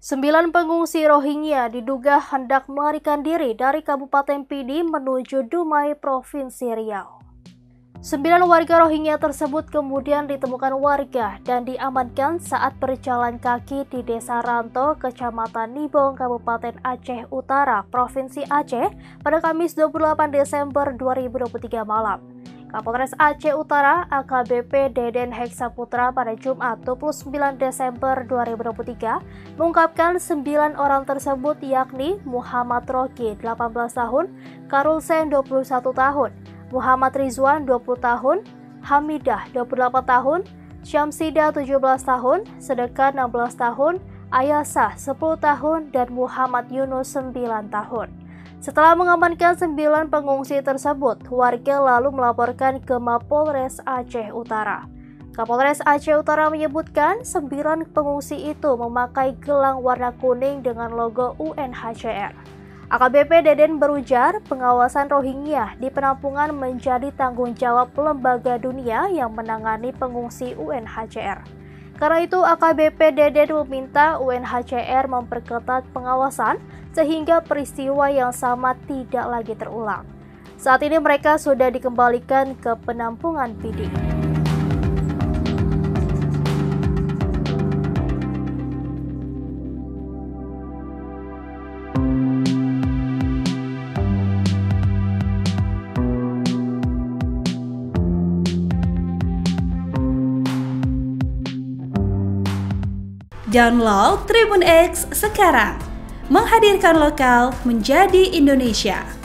9 pengungsi Rohingya diduga hendak melarikan diri dari Kabupaten Pidi menuju Dumai, Provinsi Riau. 9 warga Rohingya tersebut kemudian ditemukan warga dan diamankan saat berjalan kaki di Desa Ranto, Kecamatan Nibong, Kabupaten Aceh Utara, Provinsi Aceh pada Kamis 28 Desember 2023 malam. Kapolres Aceh Utara AKBP Deden Heksaputra pada Jumat 29 Desember 2023 mengungkapkan 9 orang tersebut yakni Muhammad Roki 18 tahun, Karul Sen 21 tahun, Muhammad Rizwan 20 tahun, Hamidah 28 tahun, Syamsida 17 tahun, Sedekah 16 tahun, Ayasah 10 tahun, dan Muhammad Yunus 9 tahun. Setelah mengamankan 9 pengungsi tersebut, warga lalu melaporkan ke Mapolres Aceh Utara. Kapolres Aceh Utara menyebutkan 9 pengungsi itu memakai gelang warna kuning dengan logo UNHCR. AKBP Deden berujar pengawasan Rohingya di penampungan menjadi tanggung jawab lembaga dunia yang menangani pengungsi UNHCR. Karena itu AKBP Deden meminta UNHCR memperketat pengawasan sehingga peristiwa yang sama tidak lagi terulang. Saat ini mereka sudah dikembalikan ke penampungan Pidi. Download Tribun X sekarang, menghadirkan lokal menjadi Indonesia.